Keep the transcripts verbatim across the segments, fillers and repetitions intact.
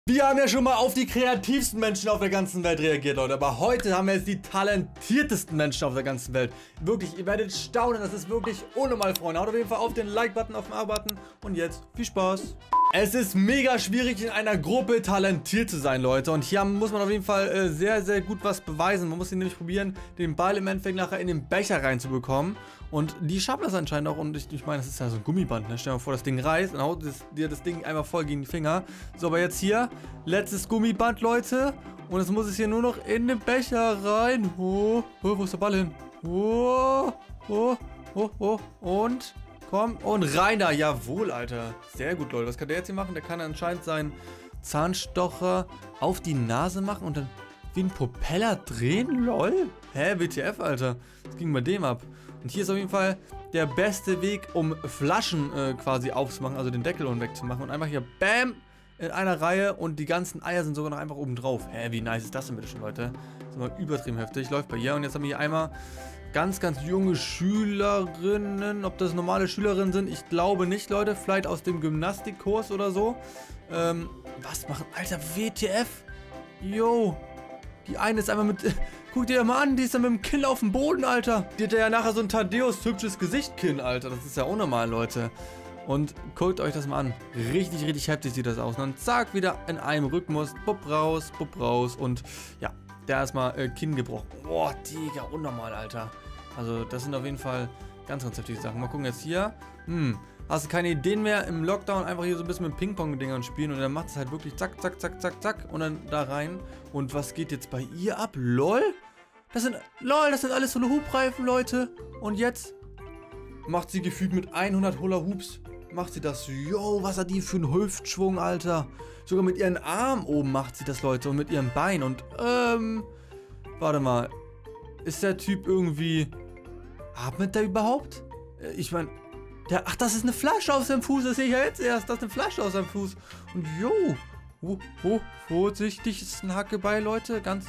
Wir haben ja schon mal auf die kreativsten Menschen auf der ganzen Welt reagiert, Leute. Aber heute haben wir jetzt die talentiertesten Menschen auf der ganzen Welt. Wirklich, ihr werdet staunen. Das ist wirklich unnormal, Freunde. Haut auf jeden Fall auf den Like-Button, auf den A-Button. Und jetzt viel Spaß. Es ist mega schwierig, in einer Gruppe talentiert zu sein, Leute. Und hier muss man auf jeden Fall äh, sehr, sehr gut was beweisen. Man muss hier nämlich probieren, den Ball im Endeffekt nachher in den Becher reinzubekommen. Und die schaffen das anscheinend auch. Und ich, ich meine, das ist ja so ein Gummiband, ne? Stell dir mal vor, das Ding reißt und haut das, dir das Ding einfach voll gegen die Finger. So, aber jetzt hier, letztes Gummiband, Leute. Und jetzt muss es hier nur noch in den Becher rein. Oh, oh, wo ist der Ball hin? Oh, oh, oh, oh. Und... komm, und rein da. Jawohl, Alter. Sehr gut, Leute. Was kann der jetzt hier machen? Der kann anscheinend seinen Zahnstocher auf die Nase machen und dann wie ein Propeller drehen? Lol. Hä? W T F, Alter. Das ging bei dem ab. Und hier ist auf jeden Fall der beste Weg, um Flaschen äh, quasi aufzumachen, also den Deckel und wegzumachen. Und einfach hier, bam, in einer Reihe und die ganzen Eier sind sogar noch einfach oben drauf. Hä, wie nice ist das denn bitte schon, Leute? Das ist mal übertrieben heftig. Läuft bei ihr. Und jetzt haben wir hier einmal ganz, ganz junge Schülerinnen. Ob das normale Schülerinnen sind, ich glaube nicht, Leute. Vielleicht aus dem Gymnastikkurs oder so. Ähm, was machen? Alter, W T F? Yo. Die eine ist einfach mit... Guck dir mal an, die ist dann mit dem Kinn auf dem Boden, Alter. Die hat ja nachher so ein Thaddeus hübsches Gesicht-Kinn, Alter. Das ist ja unnormal, Leute. Und guckt euch das mal an. Richtig, richtig heftig sieht das aus. Und dann zack, wieder in einem Rhythmus. Bupp raus, bupp raus. Und ja, der erstmal äh, Kinn gebrochen. Boah, Digga, unnormal, Alter. Also, das sind auf jeden Fall ganz, ganz heftige Sachen. Mal gucken jetzt hier. Hm, hast du keine Ideen mehr im Lockdown? Einfach hier so ein bisschen mit Ping-Pong-Dingern spielen. Und dann macht es halt wirklich zack, zack, zack, zack, zack. Und dann da rein. Und was geht jetzt bei ihr ab? LOL? Das sind, LOL, das sind alles Hula Hoop-Reifen, Leute. Und jetzt macht sie gefühlt mit hundert Hula Hoops. Macht sie das. Yo, was hat die für einen Hüftschwung, Alter. Sogar mit ihren Armen oben macht sie das, Leute. Und mit ihrem Bein. Und, ähm, warte mal. Ist der Typ irgendwie... Atmet der überhaupt? Ich meine, der... Ach, das ist eine Flasche auf seinem Fuß. Das sehe ich ja jetzt erst. Das ist eine Flasche auf seinem Fuß. Und, yo. Oh, oh, vorsichtig. Ist ein Hackebeil, Leute. Ganz...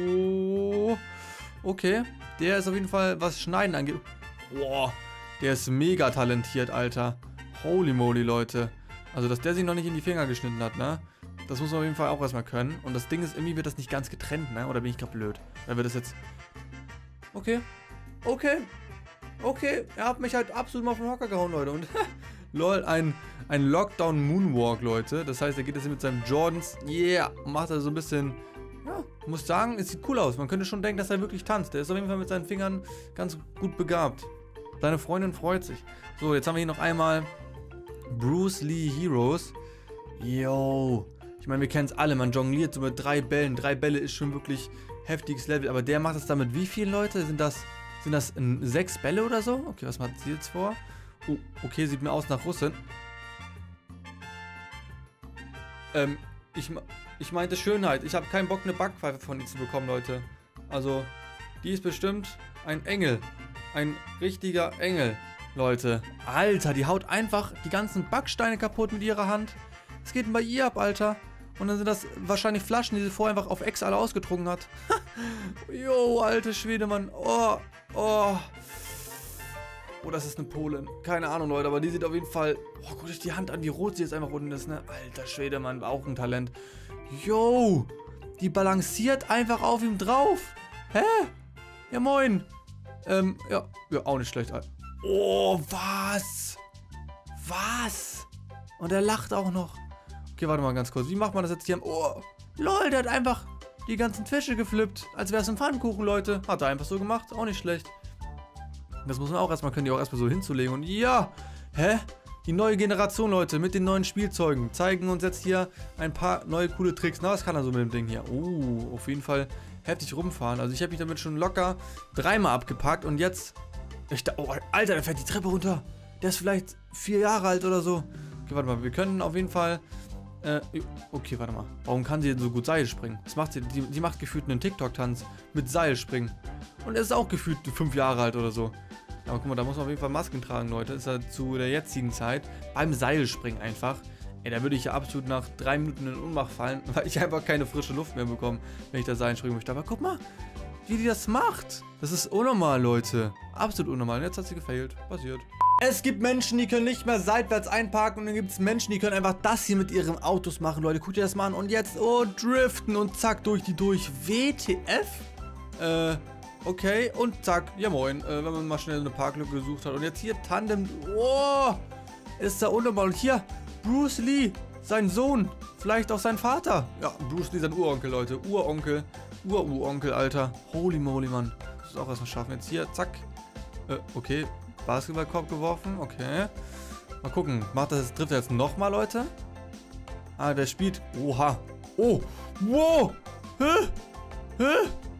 Oh. Okay. Der ist auf jeden Fall, was Schneiden angeht... Boah. Der ist mega talentiert, Alter. Holy moly, Leute. Also, dass der sich noch nicht in die Finger geschnitten hat, ne? Das muss man auf jeden Fall auch erstmal können. Und das Ding ist, irgendwie wird das nicht ganz getrennt, ne? Oder bin ich gerade blöd? Oder wird das jetzt... Okay. Okay. Okay. Er hat mich halt absolut mal vom Hocker gehauen, Leute. Und, lol, ein, ein Lockdown-Moonwalk, Leute. Das heißt, er geht jetzt hier mit seinem Jordans. Yeah. Macht er so ein bisschen... Ja, muss sagen, es sieht cool aus. Man könnte schon denken, dass er wirklich tanzt. Der ist auf jeden Fall mit seinen Fingern ganz gut begabt. Seine Freundin freut sich. So, jetzt haben wir hier noch einmal Bruce Lee Heroes. Yo. Ich meine, wir kennen es alle. Man jongliert so mit drei Bällen. Drei Bälle ist schon wirklich heftiges Level. Aber der macht es damit wie viele Leute? Sind das, sind das äh, sechs Bälle oder so? Okay, was macht sie jetzt vor? Oh, okay, sieht mir aus nach Russin. Ähm, ich, ich meinte Schönheit. Ich habe keinen Bock, eine Backpfeife von ihr zu bekommen, Leute. Also, die ist bestimmt ein Engel. Ein richtiger Engel, Leute. Alter, die haut einfach die ganzen Backsteine kaputt mit ihrer Hand. Was geht denn bei ihr ab, Alter? Und dann sind das wahrscheinlich Flaschen, die sie vorher einfach auf Ex alle ausgetrunken hat. Jo, alte Schwede, Mann. Oh, oh. Oh, das ist eine Polin. Keine Ahnung, Leute, aber die sieht auf jeden Fall... Oh, guckt euch die Hand an, wie rot sie jetzt einfach unten ist, ne? Alter Schwede, Mann, auch ein Talent. Jo, die balanciert einfach auf ihm drauf. Hä? Ja, moin. Ähm, ja, ja, auch nicht schlecht. Oh, was? Was? Und er lacht auch noch. Okay, warte mal ganz kurz. Wie macht man das jetzt hier? Oh, lol, der hat einfach die ganzen Fische geflippt. Als wäre es ein Pfannkuchen, Leute. Hat er einfach so gemacht. Auch nicht schlecht. Das muss man auch erstmal, können die auch erstmal so hinzulegen. Und ja, hä? Die neue Generation, Leute, mit den neuen Spielzeugen, zeigen uns jetzt hier ein paar neue coole Tricks. Na, was kann er so mit dem Ding hier? Oh, auf jeden Fall heftig rumfahren. Also ich habe mich damit schon locker dreimal abgepackt und jetzt... Ich da, oh, Alter, der fährt die Treppe runter. Der ist vielleicht vier Jahre alt oder so. Okay, warte mal, wir können auf jeden Fall... Äh, okay, warte mal. Warum kann sie denn so gut Seil springen? Das macht sie, die, die macht gefühlt einen TikTok-Tanz mit Seilspringen. Und er ist auch gefühlt fünf Jahre alt oder so. Aber guck mal, da muss man auf jeden Fall Masken tragen, Leute. Das ist ja zu der jetzigen Zeit. Beim Seilspringen einfach. Ey, da würde ich ja absolut nach drei Minuten in Ohnmacht fallen, weil ich einfach keine frische Luft mehr bekomme, wenn ich da Seil springen möchte. Aber guck mal, wie die das macht. Das ist unnormal, Leute. Absolut unnormal. Und jetzt hat sie gefailt. Passiert. Es gibt Menschen, die können nicht mehr seitwärts einparken und dann gibt es Menschen, die können einfach das hier mit ihren Autos machen, Leute. Guckt ihr das mal an und jetzt, oh, driften und zack, durch die durch. W T F? Äh, okay, und zack, ja moin, äh, wenn man mal schnell eine Parklücke gesucht hat. Und jetzt hier Tandem, oh, ist da unnormal. Und hier, Bruce Lee, sein Sohn, vielleicht auch sein Vater. Ja, Bruce Lee, sein Uronkel, Leute, Uronkel, Ururonkel, Alter. Holy moly, Mann. Das ist auch erstmal schaffen. Jetzt hier, zack, äh, okay. Basketballkorb geworfen, okay. Mal gucken, macht das jetzt, trifft er jetzt nochmal, Leute? Ah, der spielt. Oha. Oh, wow. Hä? Hä?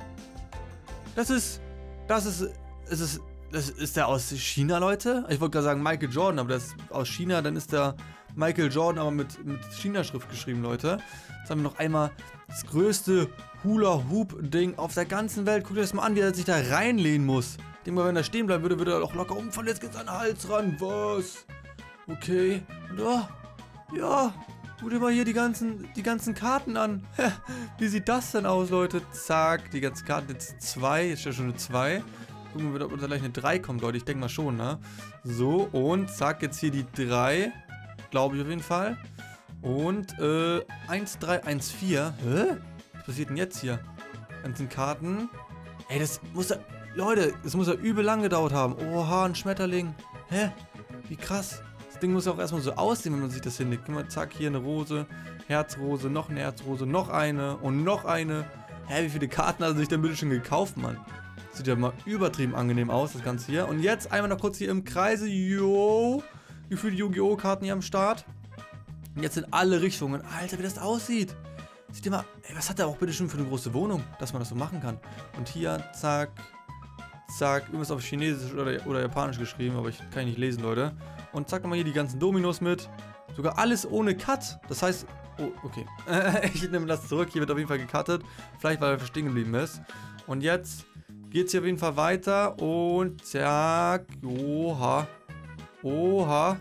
Das ist, das ist, ist es, das ist der aus China, Leute? Ich wollte gerade sagen Michael Jordan, aber das ist aus China, dann ist der Michael Jordan aber mit, mit China-Schrift geschrieben, Leute. Jetzt haben wir noch einmal das größte Hula-Hoop-Ding auf der ganzen Welt. Guckt euch das mal an, wie er sich da reinlehnen muss. Ich denke mal, wenn er stehen bleiben würde, würde er auch locker umfallen. Jetzt geht's an den Hals ran. Was? Okay. Und oh, ja. Guck dir mal hier die ganzen, die ganzen Karten an. Wie sieht das denn aus, Leute? Zack, die ganzen Karten. Jetzt zwei. Jetzt steht schon eine zwei. Gucken wir, ob da gleich eine drei kommt, Leute. Ich denke mal schon, ne? So, und zack, jetzt hier die drei. Glaube ich auf jeden Fall. Und, äh, eins, drei, eins, vier. Hä? Was passiert denn jetzt hier? Ganzen Karten. Ey, das muss ja... Leute, das muss ja übel lang gedauert haben. Oha, ein Schmetterling. Hä? Wie krass. Das Ding muss ja auch erstmal so aussehen, wenn man sich das hinlegt. Guck mal, zack, hier eine Rose, Herzrose, noch eine Herzrose, noch eine und noch eine. Hä, wie viele Karten hat er sich denn bitte schon gekauft, Mann? Sieht ja mal übertrieben angenehm aus, das Ganze hier. Und jetzt einmal noch kurz hier im Kreise. Yo. Gefühlt Yu-Gi-Oh! Karten hier am Start. Und jetzt in alle Richtungen. Alter, wie das aussieht. Seht ihr mal, ey, was hat er auch bitte schon für eine große Wohnung, dass man das so machen kann. Und hier, zack. Zack, irgendwas auf Chinesisch oder, oder Japanisch geschrieben, aber ich kann nicht lesen, Leute. Und zack, nochmal hier die ganzen Dominos mit. Sogar alles ohne Cut. Das heißt, oh, okay. Ich nehme das zurück. Hier wird auf jeden Fall gecuttet. Vielleicht, weil er stehen geblieben ist. Und jetzt geht es hier auf jeden Fall weiter. Und zack, oha. Oha.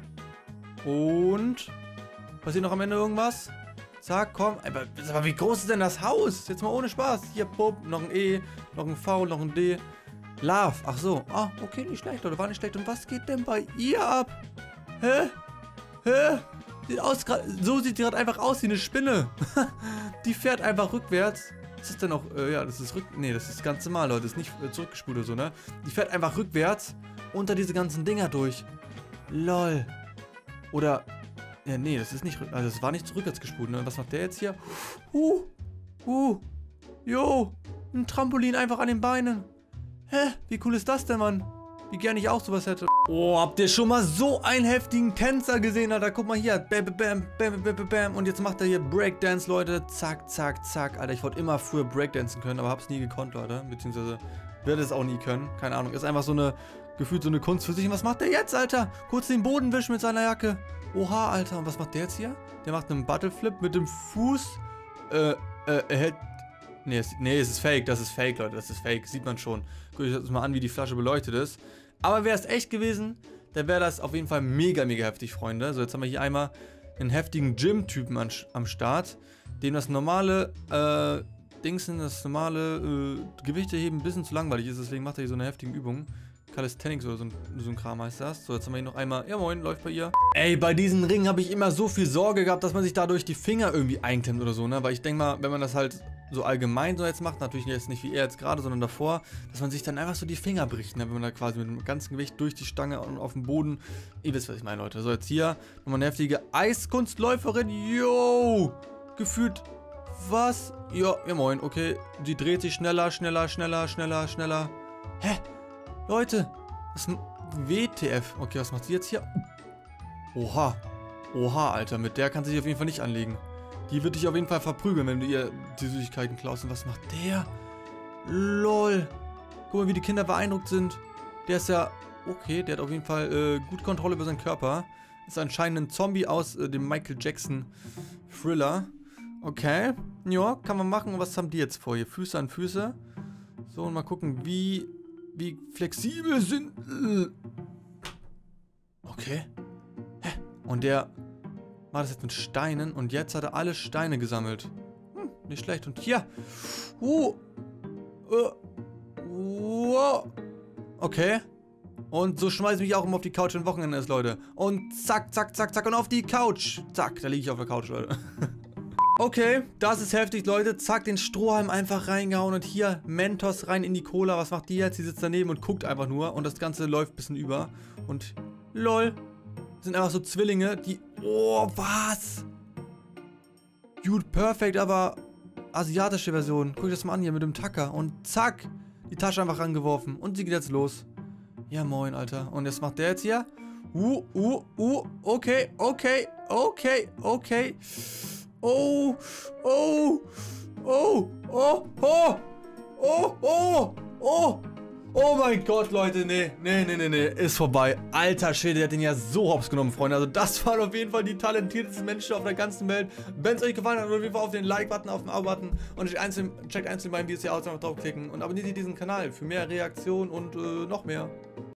Und passiert noch am Ende irgendwas? Zack, komm. Aber, aber wie groß ist denn das Haus? Jetzt mal ohne Spaß. Hier, Pup, noch ein E, noch ein V, noch ein D. Love, ach so. Ah, okay, nicht schlecht, Leute, war nicht schlecht. Und was geht denn bei ihr ab? Hä? Hä? Sieht aus, grad, so sieht die gerade einfach aus wie eine Spinne. Die fährt einfach rückwärts. Was ist denn auch, äh, ja, das ist rück, nee, das ist ganz normal, Leute, das ist nicht äh, zurückgespult oder so, ne? Die fährt einfach rückwärts unter diese ganzen Dinger durch. Lol. Oder, ja, nee, das ist nicht, also das war nicht zurückwärts gespult, ne? Was macht der jetzt hier? Uh, uh, jo, ein Trampolin einfach an den Beinen. Hä? Wie cool ist das denn, Mann? Wie gerne ich auch sowas hätte. Oh, habt ihr schon mal so einen heftigen Tänzer gesehen, Alter? Guck mal hier. Bam, bam, bam, bam, bam, bam. Und jetzt macht er hier Breakdance, Leute. Zack, zack, zack. Alter, ich wollte immer früher Breakdancen können, aber hab's nie gekonnt, Leute. Beziehungsweise werde es auch nie können. Keine Ahnung. Ist einfach so eine, gefühlt so eine Kunst für sich. Und was macht der jetzt, Alter? Kurz den Boden wischen mit seiner Jacke. Oha, Alter. Und was macht der jetzt hier? Der macht einen Buttleflip mit dem Fuß. Äh, äh, er hält... Nee es, nee, es ist fake, das ist fake, Leute, das ist fake, sieht man schon. Guckt euch das mal an, wie die Flasche beleuchtet ist. Aber wäre es echt gewesen, dann wäre das auf jeden Fall mega, mega heftig, Freunde. So, jetzt haben wir hier einmal einen heftigen Gym-Typen am Start, dem das normale, äh, Dingsen, das normale, äh, Gewichte heben ein bisschen zu langweilig ist, deswegen macht er hier so eine heftige Übung. Calisthenics oder so ein, so ein Kram heißt das. So, jetzt haben wir hier noch einmal, ja moin, läuft bei ihr. Ey, bei diesen Ringen habe ich immer so viel Sorge gehabt, dass man sich dadurch die Finger irgendwie einklemmt oder so, ne? Weil ich denke mal, wenn man das halt so allgemein so jetzt macht, natürlich jetzt nicht wie er jetzt gerade, sondern davor, dass man sich dann einfach so die Finger bricht, ne? Wenn man da quasi mit dem ganzen Gewicht durch die Stange und auf dem Boden, ihr wisst, was ich meine, Leute. So, jetzt hier nochmal eine heftige Eiskunstläuferin, yo! Gefühlt, was? Ja, ja moin, okay. Sie dreht sich schneller, schneller, schneller, schneller, schneller. Hä? Leute, das ist ein W T F. Okay, was macht sie jetzt hier? Oha. Oha, Alter, mit der kann sie sich auf jeden Fall nicht anlegen. Die wird dich auf jeden Fall verprügeln, wenn du ihr die Süßigkeiten klaust. Und was macht der? Lol. Guck mal, wie die Kinder beeindruckt sind. Der ist ja... Okay, der hat auf jeden Fall äh, gut Kontrolle über seinen Körper. Ist anscheinend ein Zombie aus äh, dem Michael Jackson Thriller. Okay. Ja, kann man machen. Und was haben die jetzt vor hier? Füße an Füße. So, und mal gucken, wie... Wie flexibel sind... Okay. Hä? Und der macht das jetzt mit Steinen. Und jetzt hat er alle Steine gesammelt. Hm, nicht schlecht. Und hier. Uh. Uh. Uh. Okay. Und so schmeiße ich mich auch immer auf die Couch, wenn Wochenende ist, Leute. Und zack, zack, zack, zack und auf die Couch. Zack, da liege ich auf der Couch, Leute. Okay, das ist heftig, Leute. Zack, den Strohhalm einfach reingehauen und hier Mentos rein in die Cola. Was macht die jetzt? Die sitzt daneben und guckt einfach nur und das Ganze läuft ein bisschen über. Und lol, das sind einfach so Zwillinge, die... Oh, was? Dude, perfekt, aber asiatische Version. Guck dir das mal an hier mit dem Tacker. Und zack, die Tasche einfach rangeworfen. Und sie geht jetzt los. Ja, moin, Alter. Und jetzt macht der jetzt hier. Uh, uh, uh, okay, okay, okay, okay. Oh, oh, oh, oh, oh, oh, oh, oh, oh mein Gott, Leute, nee, nee, nee, nee, nee, ist vorbei. Alter Schwede, der hat den ja so hops genommen, Freunde. Also das waren auf jeden Fall die talentiertesten Menschen auf der ganzen Welt. Wenn es euch gefallen hat, auf jeden Fall auf den Like-Button, auf den Abo-Button und einzeln, checkt einzeln meine Videos hier aus, einfach draufklicken und abonniert diesen Kanal für mehr Reaktionen und äh, noch mehr.